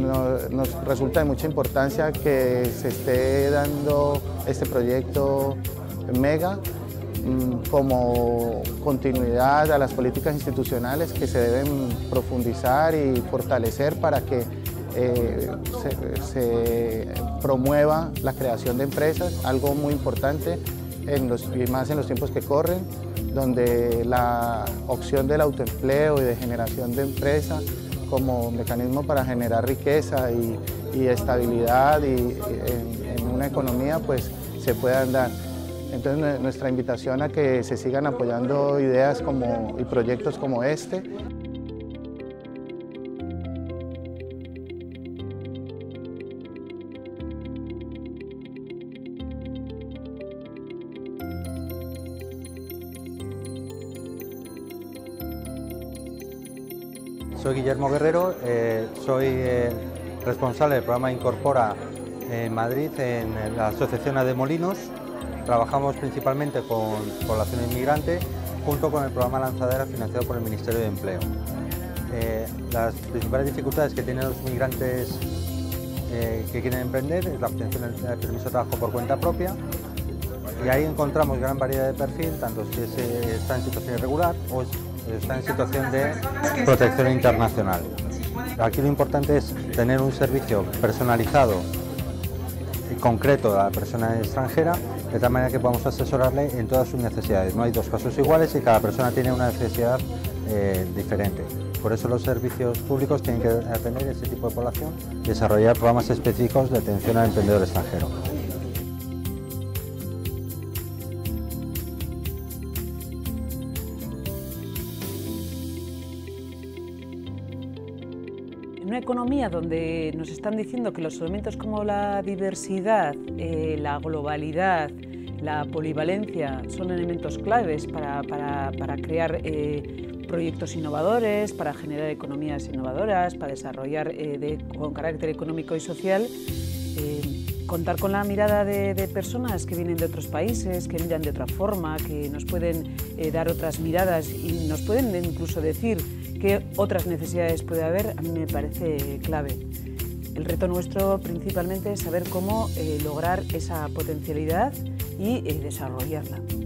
nos resulta de mucha importancia que se esté dando este proyecto Mega como continuidad a las políticas institucionales que se deben profundizar y fortalecer para que se promueva la creación de empresas, algo muy importante y más en los tiempos que corren, donde la opción del autoempleo y de generación de empresa como mecanismo para generar riqueza y estabilidad en una economía pues se puedan dar. Entonces nuestra invitación a que se sigan apoyando ideas y proyectos como este. Soy Guillermo Guerrero, soy responsable del programa Incorpora en Madrid en la Asociación Ademolinos. Trabajamos principalmente con población inmigrante junto con el programa Lanzadera financiado por el Ministerio de Empleo. Las principales dificultades que tienen los migrantes que quieren emprender es la obtención del permiso de trabajo por cuenta propia, y ahí encontramos gran variedad de perfil, tanto si está en situación irregular o está en situación de protección internacional. Aquí lo importante es tener un servicio personalizado y concreto a la persona extranjera, de tal manera que podamos asesorarle en todas sus necesidades. No hay dos casos iguales y cada persona tiene una necesidad diferente. Por eso los servicios públicos tienen que atender ese tipo de población y desarrollar programas específicos de atención al emprendedor extranjero. En una economía donde nos están diciendo que los elementos como la diversidad, la globalidad, la polivalencia son elementos claves para crear proyectos innovadores, para generar economías innovadoras, para desarrollar con carácter económico y social, contar con la mirada de personas que vienen de otros países, que miran de otra forma, que nos pueden dar otras miradas y nos pueden incluso decir qué otras necesidades puede haber, a mí me parece clave. El reto nuestro principalmente es saber cómo lograr esa potencialidad y desarrollarla.